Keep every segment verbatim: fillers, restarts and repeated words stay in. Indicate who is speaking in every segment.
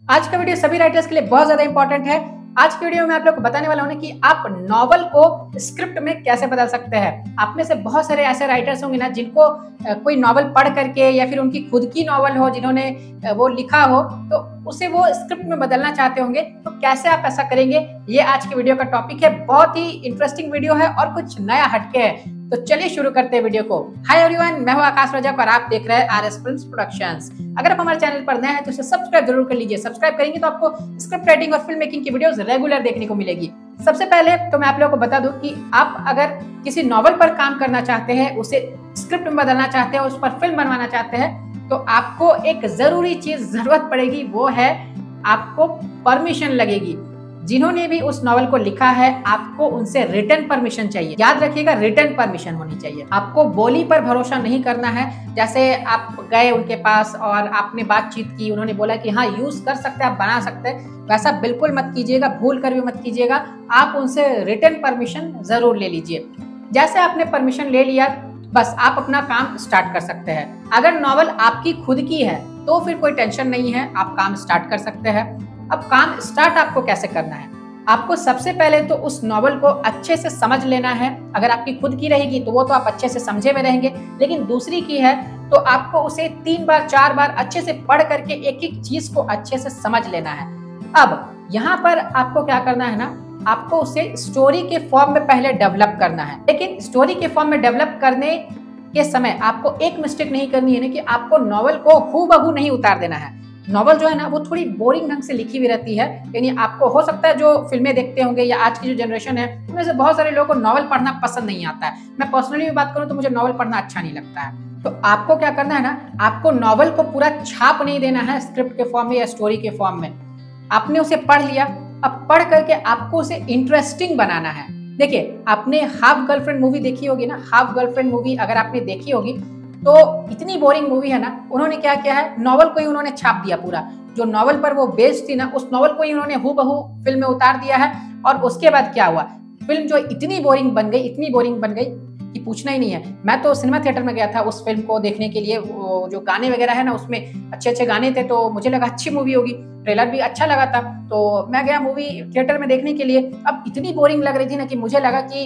Speaker 1: आज का वीडियो सभी राइटर्स के लिए बहुत ज्यादा इंपॉर्टेंट है। आज की वीडियो में आप लोग को बताने वाला हूं कि आप नॉवल को स्क्रिप्ट में कैसे बदल सकते हैं। आप में से बहुत सारे ऐसे राइटर्स होंगे ना जिनको कोई नॉवल पढ़ करके या फिर उनकी खुद की नॉवल हो जिन्होंने वो लिखा हो तो उसे वो स्क्रिप्ट में बदलना चाहते होंगे। तो कैसे आप ऐसा करेंगे, ये आज की वीडियो का टॉपिक है। बहुत ही इंटरेस्टिंग वीडियो है और कुछ नया हटके है। तो चलिए शुरू करते हैं वीडियो को। हाय एवरीवन, मैं हूं आकाश रजक और आप देख रहे हैं आरएस फिल्म्स प्रोडक्शंस। अगर आप हमारे चैनल पर नए हैं तो इसे सब्सक्राइब जरूर कर लीजिए। सब्सक्राइब करेंगे तो आपको स्क्रिप्ट राइटिंग और फिल्म मेकिंग की वीडियोस रेगुलर देखने को मिलेगी। सबसे पहले तो मैं आप लोगों को बता दूं कि आप अगर किसी नॉवल पर काम करना चाहते हैं, उसे स्क्रिप्ट में बदलना चाहते हैं, उस पर फिल्म बनवाना चाहते हैं, तो आपको एक जरूरी चीज जरूरत पड़ेगी, वो है आपको परमिशन लगेगी। जिन्होंने भी उस नॉवल को लिखा है आपको उनसे रिटन परमिशन चाहिए। याद रखिएगा, रिटन परमिशन होनी चाहिए। आपको बोली पर भरोसा नहीं करना है। जैसे आप गए उनके पास और आपने बातचीत की, उन्होंने बोला कि हाँ यूज कर सकते हैं, आप बना सकते हैं, वैसा बिल्कुल मत कीजिएगा, भूल कर भी मत कीजिएगा। आप उनसे रिटन परमिशन जरूर ले लीजिए। जैसे आपने परमिशन ले लिया, बस आप अपना काम स्टार्ट कर सकते हैं। अगर नॉवल आपकी खुद की है तो फिर कोई टेंशन नहीं है, आप काम स्टार्ट कर सकते हैं। अब काम स्टार्ट आपको कैसे करना है? आपको सबसे पहले तो उस नॉवल को अच्छे से समझ लेना है। अगर आपकी खुद की रहेगी तो वो तो आप अच्छे से समझे हुए रहेंगे, लेकिन दूसरी की है तो आपको उसे तीन बार चार बार अच्छे से पढ़ करके एक एक चीज को अच्छे से समझ लेना है। अब यहाँ पर आपको क्या करना है ना, आपको उसे स्टोरी के फॉर्म में पहले डेवलप करना है। लेकिन स्टोरी के फॉर्म में डेवलप करने के समय आपको एक मिस्टेक नहीं करनी है ना, कि आपको नॉवल को हूबहू नहीं उतार देना है। नॉवल जो है ना वो थोड़ी बोरिंग ढंग से लिखी हुई रहती है। यानी आपको हो सकता है जो फिल्में देखते होंगे या आज की जो जनरेशन है उनमें से बहुत सारे लोगों को नॉवल पढ़ना पसंद नहीं आता है। मैं पर्सनली भी बात करूं तो मुझे नॉवल पढ़ना अच्छा नहीं लगता है। तो आपको क्या करना है ना, आपको नॉवल को पूरा छाप नहीं देना है स्क्रिप्ट के फॉर्म में या स्टोरी के फॉर्म में। आपने उसे पढ़ लिया, अब पढ़ करके आपको उसे इंटरेस्टिंग बनाना है। देखिए, आपने हाफ गर्लफ्रेंड मूवी देखी होगी ना। हाफ गर्लफ्रेंड मूवी अगर आपने देखी होगी तो इतनी बोरिंग मूवी है ना, उन्होंने क्या किया है, नॉवल को ही उन्होंने छाप दिया पूरा। जो नॉवल पर वो बेस्ड थी ना, उस नॉवल को ही उन्होंने हूबहू फिल्म में उतार दिया है। और उसके बाद क्या हुआ, फिल्म जो इतनी बोरिंग बन गई, इतनी बोरिंग बन गई कि पूछना ही नहीं है। मैं तो सिनेमा थिएटर में गया था उस फिल्म को देखने के लिए। वो जो गाने वगैरह है ना, उसमें अच्छे अच्छे गाने थे, तो मुझे लगा अच्छी मूवी होगी, ट्रेलर भी अच्छा लगा था, तो मैं गया मूवी थिएटर में देखने के लिए। अब इतनी बोरिंग लग रही थी ना कि मुझे लगा कि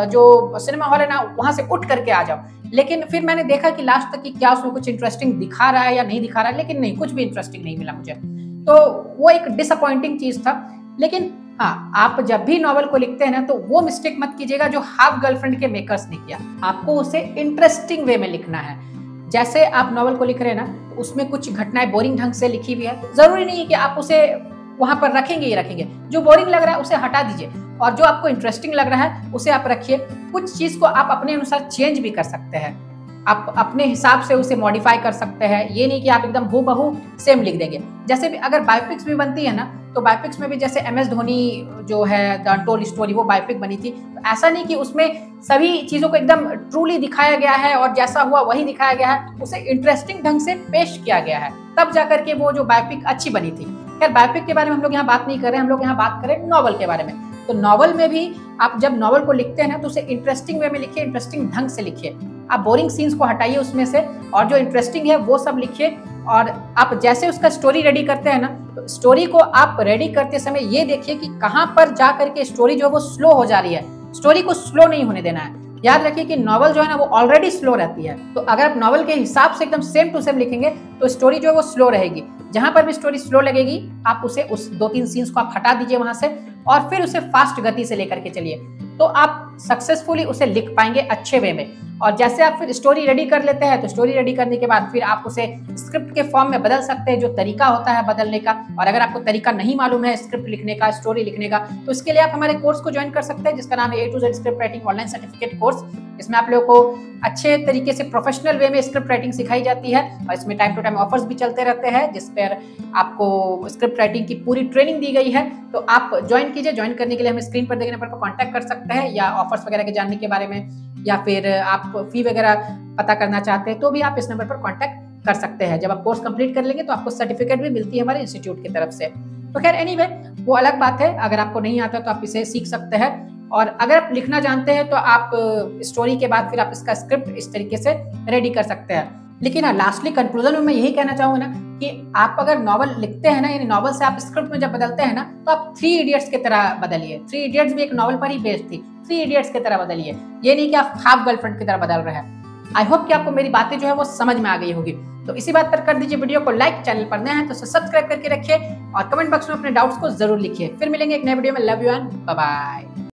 Speaker 1: जो सिनेमा हॉल है ना वहां से उठ करके आ जाओ। लेकिन फिर मैंने देखा कि लास्ट तक कि क्या उसमें कुछ इंटरेस्टिंग दिखा रहा है या नहीं दिखा रहा है, लेकिन नहीं, कुछ भी इंटरेस्टिंग नहीं मिला मुझे। तो वो एक डिसअपॉइंटिंग चीज था। लेकिन हाँ, आप जब भी नॉवल को लिखते हैं ना तो वो मिस्टेक मत कीजिएगा जो हाफ गर्लफ्रेंड के मेकर्स ने किया। आपको उसे इंटरेस्टिंग वे में लिखना है। जैसे आप नॉवल को लिख रहे हैं ना, तो उसमें कुछ घटनाएं बोरिंग ढंग से लिखी हुई है, जरूरी नहीं है कि आप उसे वहां पर रखेंगे ही रखेंगे। जो बोरिंग लग रहा है उसे हटा दीजिए और जो आपको इंटरेस्टिंग लग रहा है उसे आप रखिए। कुछ चीज को आप अपने अनुसार चेंज भी कर सकते हैं, आप अपने हिसाब से उसे मॉडिफाई कर सकते हैं। ये नहीं कि आप एकदम हूबहू सेम लिख देंगे। जैसे भी अगर बायोपिक्स भी बनती है ना, तो बायोपिक्स में भी जैसे एम एस धोनी जो है द अनटोल्ड स्टोरी, वो बायोपिक बनी थी। तो ऐसा नहीं कि उसमें सभी चीजों को एकदम ट्रूली दिखाया गया है और जैसा हुआ वही दिखाया गया है, उसे इंटरेस्टिंग ढंग से पेश किया गया है, तब जाकर के वो जो बायोपिक अच्छी बनी थी। खैर, बायोपिक के बारे में हम लोग यहाँ बात नहीं कर रहे हैं, हम लोग यहाँ बात करें नॉवल के बारे में। तो नॉवल में भी आप जब नॉवल को लिखते हैं ना तो उसे इंटरेस्टिंग वे में लिखिए, इंटरेस्टिंग ढंग से लिखिए। आप बोरिंग सीन्स को हटाइए उसमें से और जो इंटरेस्टिंग है वो सब लिखिए। और आप जैसे उसका स्टोरी रेडी करते हैं ना, तो स्टोरी को आप रेडी करते समय ये देखिए कि कहां पर जा करके स्टोरी जो है वो स्लो हो जा रही है। स्टोरी को स्लो नहीं होने देना है। याद रखिए कि नॉवल जो है ना वो ऑलरेडी स्लो रहती है। तो अगर आप नॉवल के हिसाब से एकदम सेम टू सेम लिखेंगे तो स्टोरी जो है वो स्लो रहेगी। जहां पर भी स्टोरी स्लो लगेगी आप उसे उस दो तीन सीन्स को आप हटा दीजिए वहां से और फिर उसे फास्ट गति से लेकर के चलिए, तो आप सक्सेसफुली उसे लिख पाएंगे अच्छे वे में। और जैसे आप फिर स्टोरी रेडी कर लेते हैं तो स्टोरी रेडी करने के बाद फिर आप उसे स्क्रिप्ट के फॉर्म में बदल सकते हैं, जो तरीका होता है बदलने का। और अगर आपको तरीका नहीं मालूम है स्क्रिप्ट लिखने का, स्टोरी लिखने का, तो इसके लिए आप हमारे कोर्स को ज्वाइन कर सकते हैं, जिसका नाम है A to Z script writing online certificate course. इसमें आप लोगों को अच्छे तरीके से प्रोफेशनल वे में स्क्रिप्ट राइटिंग सिखाई जाती है और इसमें टाइम टू टाइम ऑफर्स भी चलते रहते हैं, जिस पर आपको स्क्रिप्ट राइटिंग की पूरी ट्रेनिंग दी गई है। तो आप ज्वाइन कीजिए। ज्वाइन करने के लिए हमें स्क्रीन पर देखने पर कॉन्टैक्ट कर सकते हैं, या ऑफर्स वगैरह के जानने के बारे में, या फिर आप फी वगैरह पता करना चाहते हैं तो भी आप इस नंबर पर कांटेक्ट कर सकते हैं। जब आप कोर्स कंप्लीट कर लेंगे तो आपको सर्टिफिकेट भी मिलती है हमारे इंस्टीट्यूट की तरफ से। तो खैर एनीवे, वो अलग बात है। अगर आपको नहीं आता तो आप इसे सीख सकते हैं। और अगर आप लिखना जानते हैं तो आप स्टोरी के बाद फिर आप इसका स्क्रिप्ट इस तरीके से रेडी कर सकते हैं। लेकिन हाँ, लास्टली कंक्लूजन में मैं यही कहना चाहूंगा ना कि आप अगर नॉवल लिखते हैं ना, यानी नॉवल से आप स्क्रिप्ट में जब बदलते हैं ना, तो आप थ्री इडियट्स की तरह बदलिए। थ्री इडियट्स भी एक नॉवल पर ही बेस्ड थी, थ्री इडियट्स की तरह बदलिए, ये नहीं कि आप हाफ गर्लफ्रेंड की तरह बदल रहे हैं। आई होप कि आपको मेरी बातें जो है वो समझ में आ गई होगी। तो इसी बात पर कर दीजिए वीडियो को लाइक, चैनल पर नए हैं तो सब्सक्राइब करके रखिए और कमेंट बॉक्स में अपने डाउट्स को जरूर लिखिए। फिर मिलेंगे एक नए वीडियो में। Love you and bye bye.